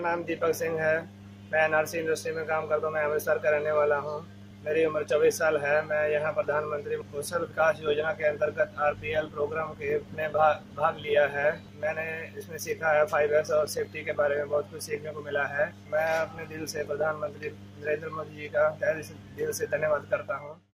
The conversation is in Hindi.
नाम दीपक सिंह है। मैं एनआरसी इंडस्ट्री में काम करता हूँ। मैं अमृतसर का रहने वाला हूँ। मेरी उम्र 24 साल है। मैं यहाँ प्रधानमंत्री कौशल विकास योजना के अंतर्गत आरपीएल प्रोग्राम के में भाग लिया है। मैंने इसमें सीखा है 5S और सेफ्टी के बारे में बहुत कुछ सीखने को मिला है। मैं अपने दिल से प्रधानमंत्री नरेंद्र मोदी जी का दिल से धन्यवाद करता हूँ।